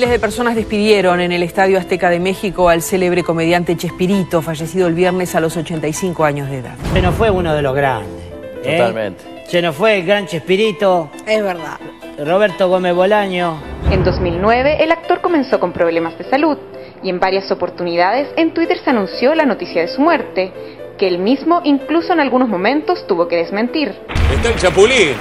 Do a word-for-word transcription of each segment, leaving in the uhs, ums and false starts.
Miles de personas despidieron en el Estadio Azteca de México al célebre comediante Chespirito, fallecido el viernes a los ochenta y cinco años de edad. Se nos fue uno de los grandes. ¿eh? Totalmente. Se nos fue el gran Chespirito. Es verdad. Roberto Gómez Bolaño. En dos mil nueve, el actor comenzó con problemas de salud y en varias oportunidades en Twitter se anunció la noticia de su muerte, que él mismo incluso en algunos momentos tuvo que desmentir. Está el Chapulín.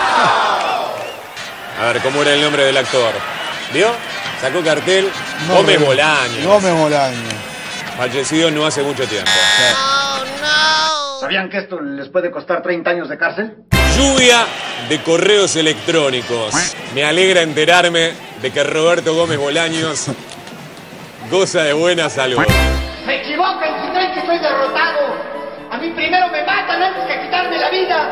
A ver, ¿cómo era el nombre del actor? ¿Vio? Sacó cartel. No, Gómez Bolaño. Gómez Bolaño. Fallecido no hace mucho tiempo. Oh, no. ¿Sabían que esto les puede costar treinta años de cárcel? Lluvia de correos electrónicos. Me alegra enterarme de que Roberto Gómez Bolaños goza de buena salud. Se equivocan si creen que soy derrotado. A mí primero me matan antes que quitarme la vida.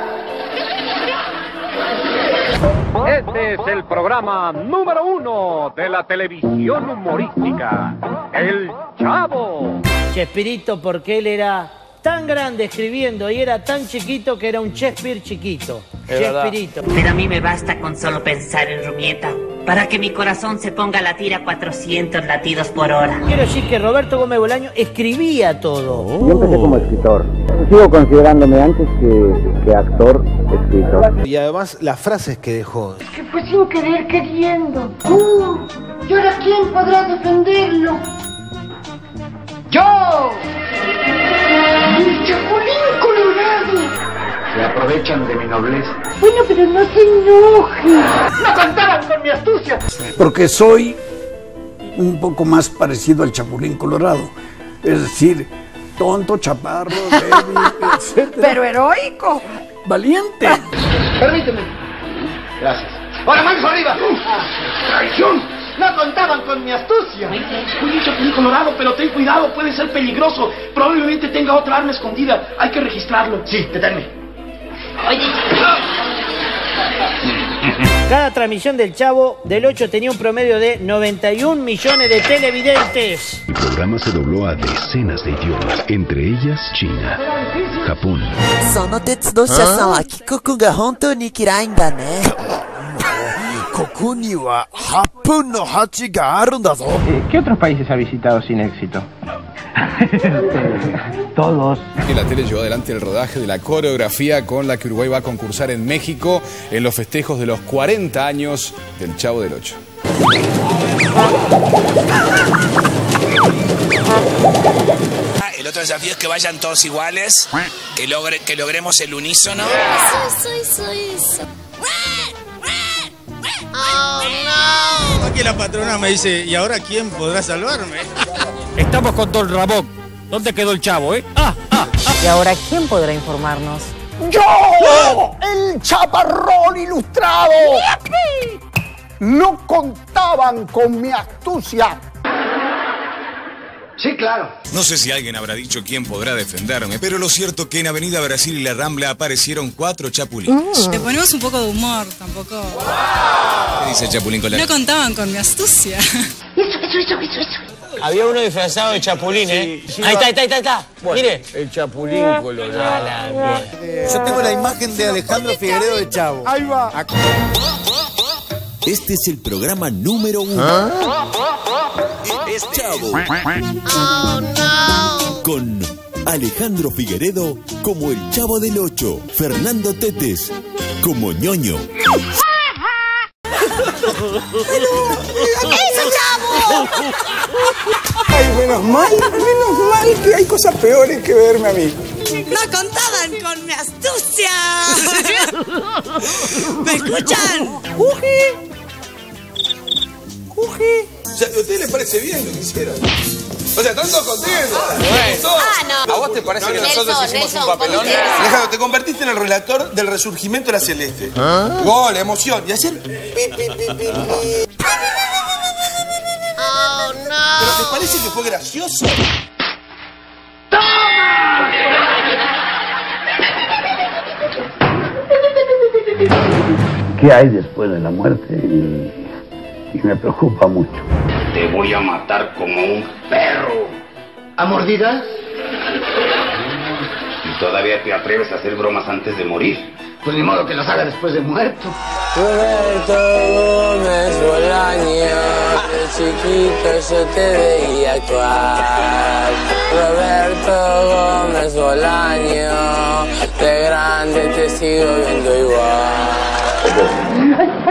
Este es el programa número uno de la televisión humorística, El Chavo. Chespirito, porque él era tan grande escribiendo y era tan chiquito que era un Shakespeare chiquito. Es Chespirito. Verdad. Pero a mí me basta con solo pensar en Rumieta para que mi corazón se ponga a latir a cuatrocientos latidos por hora. Quiero decir que Roberto Gómez Bolaño escribía todo. Oh. Yo empecé como escritor. Sigo considerándome antes que, que actor, escritor. Y además las frases que dejó. Es que fue sin querer queriendo. Uh, ¿Y ahora quién podrá defenderlo? ¡Yo! ¡El Chapulín Colorado! Se aprovechan de mi nobleza. Bueno, pero no se enoje. ¡No contaban con mi astucia! Porque soy un poco más parecido al Chapulín Colorado. Es decir, tonto, chaparro, débil, etcétera. Pero heroico. Valiente. Permíteme. Gracias. ¡Ahora manos arriba! ¡Traición! No contaban con mi astucia. Oye, Chapulín Colorado, pero ten cuidado, puede ser peligroso. Probablemente tenga otra arma escondida. Hay que registrarlo. Sí, deténme. Oye, Cada transmisión del Chavo del ocho tenía un promedio de noventa y un millones de televidentes. El programa se dobló a decenas de idiomas, entre ellas China, Japón. ¿Qué otros países ha visitado sin éxito? Todos. La tele llevó adelante el rodaje de la coreografía con la que Uruguay va a concursar en México en los festejos de los cuarenta años del Chavo del Ocho. El otro desafío es que vayan todos iguales, que, logre, que logremos el unísono. Soy, soy, soy, soy. Oh, no. Aquí la patrona me dice, ¿y ahora quién podrá salvarme? Estamos con Don Ramón. ¿Dónde quedó el Chavo, eh? Ah, ah, ah. ¿Y ahora quién podrá informarnos? ¡Yo! ¡El chaparrón ilustrado! No contaban con mi astucia. Sí, claro. No sé si alguien habrá dicho quién podrá defenderme, pero lo cierto es que en Avenida Brasil y La Rambla aparecieron cuatro chapulines. Mm. Le ponemos un poco de humor, tampoco. Wow. ¿Qué dice el Chapulín Colorado? No contaban con mi astucia. Eso, eso, eso, eso, eso. Había uno disfrazado de Chapulín, ¿eh? Sí, sí, ahí está, ahí está, ahí está. Bueno, mire. El Chapulín Colorado. Yo tengo la imagen de Alejandro Figueredo de Chavo. Ahí va. Este es el programa número uno. ¿Ah? Es Chavo. Oh, no. Con Alejandro Figueredo como el Chavo del Ocho. Fernando Tetes como Ñoño. ¿Qué hizo Chavo? Ay, menos mal, menos mal que hay cosas peores que verme a mí. No contaban con mi astucia. ¿Me escuchan? ¡Uji! ¡Uji! O sea, ¿a ustedes les parece bien lo que hicieron? O sea, ¿están todos contentos? Ah, no. ¿A vos te parece no, que Nelson, nosotros hicimos Nelson, un papelón? Alejandro, te convertiste en el relator del resurgimiento de la Celeste. ¿Ah? Gol, emoción. Y hacer... Pi, pi, pi, pi, pi. Oh, no. ¿Pero te parece que fue gracioso? ¡Toma! ¿Qué hay después de la muerte? Y, y me preocupa mucho. Te voy a matar como un perro. ¿A mordidas? Y todavía te atreves a hacer bromas antes de morir. Pues ni modo que las haga después de muerto. Roberto Gómez Bolaño, de chiquito yo te veía actuar. Roberto Gómez Bolaño, de grande te sigo viendo igual.